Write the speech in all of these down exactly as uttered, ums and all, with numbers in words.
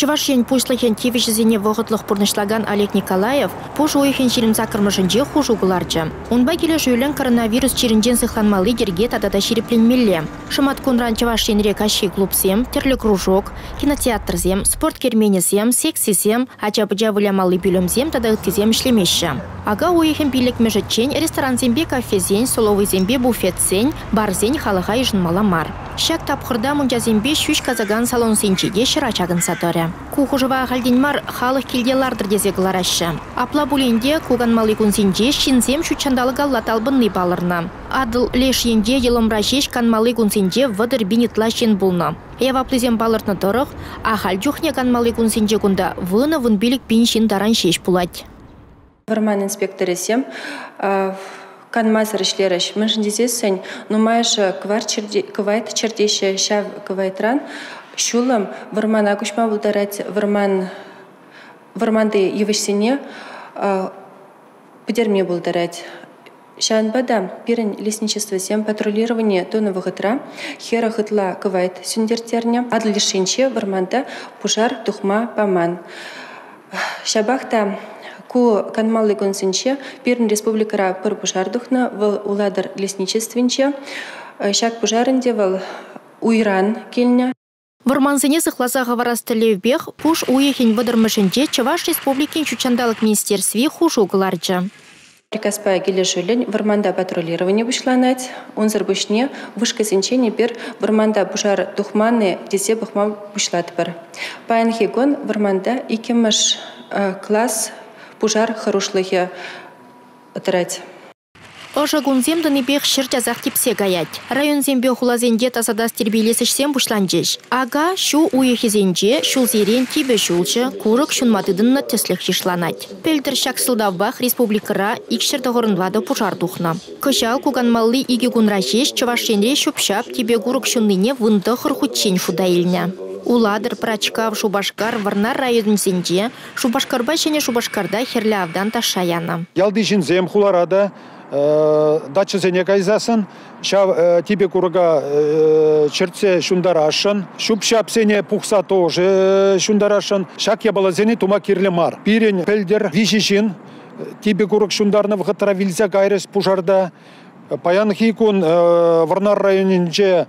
Чувашин пушлыхен тивишізіне вғытлық бұрнышлаган Олег Николаев пуш ойхен шерім закырмышынже хужу гуларчы. Онба келі жөйлен коронавирус черінжен сықланмалы дерге тадада шерепленмелі. Шымат кунран Чувашинре каши клубсем, терлі кружок, кинотеатрзем, спорт керменесем, сексисем, ачабыжа вылямалы бюлемзем тада ыттезем ішлемеші. Ага ойхен билік межетчен ресторанзембе кафезен, соловызембе буфетсен, барзен халыға ежынмаламар. Шак тапқырда мұнжазембе шүш казаган салон сенчеге шырачагын саторы. Кухужыва халденмар халық келделардыр дезе гларашы. Апла бұленде куганмалы күнсенже шинзем шүчандалы галлаталбынны балырна. Адыл леш енде елымра жеш канмалы күнсенже вадыр бинетла шен бұлна. Еваплызем балырны тұрық, ахал жүхне канмалы күнсенже күнда вына вынбелік бин шин даран шеш бұлад. Варман инспекторесем канмазыр ішлеріш. Міншін дезесін, нумайшы квайт чердеші шав квайтран, шулым варман агушма бұлдарать варманды евішсене підерме бұлдарать. Шанбада пирен лесничество сем патрулирование тоновы гытра, хера хытла квайт сүндертерне, адл лишенче варманда пужар тухма паман. Шабахта ку канмалы гонсенче пирн республикара пыр пужардухна выл уладыр лесничественче, шак пужарынде выл уйран келня. Варманзыне сықласа варастылевбех пуш уехен выдырмышынче Чуваш республикин чучандалық министерстве хушу гыларчы. Прикаспая келешөлен варманда патрулирование бушланать, онзыр бушне вышка сенчене пер варманда пужар тухманы десе бухма бушлат бар. Паянхи гон варманда икемыш класс пужар хорошлыхе отрать. Оша гунзем дыныбех шырчазақ типсе гаять. Район зембе хулазенде тасада стербелесішсем бушланжеш. Ага шу уехезенже шул зерен тибе шулчы курык шунматыдынны теслех шишланать. Пельдер шаксылдавбах республикара икшерді ғырынвады пужар духна. Кышал куганмалли иге гунражеш Чувашенре шупшап тибе курык шунныне вынды хырхутчен шудаилня. Уладыр прачкав Шубашкар варнар районзенде Шубашкарба және Шубашкарда херлявдан ташаяна. Ялдышын зем хуларада дачы зене кайзасын, шав тебе курга черце шундарашын, шупшап сене пухса тоже шундарашын, шак ябала зене тума кирлемар. Пирен пельдер вишишин, тебе кург шундарны вғытыра вильза гайрес пужарда, паян хикун варнар районинже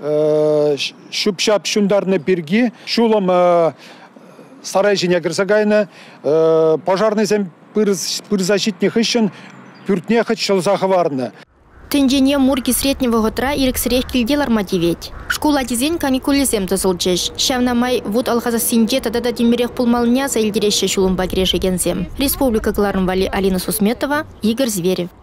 шупшап шундарны бирги, шулам сарай жене гірзагайны, пожарный зем пырзащитних ищен, пюртне хотел захварно. Тендене мурги среднего готра ирексрех килделар мотиветь. Школа дизень каникулезем тозылчеш. Шавнамай вот алхазасинде тадада демерех пулмалня за ильдереше шулумба грешегензем. Республика Гларнвали Алина Сусметова, Игорь Зверев.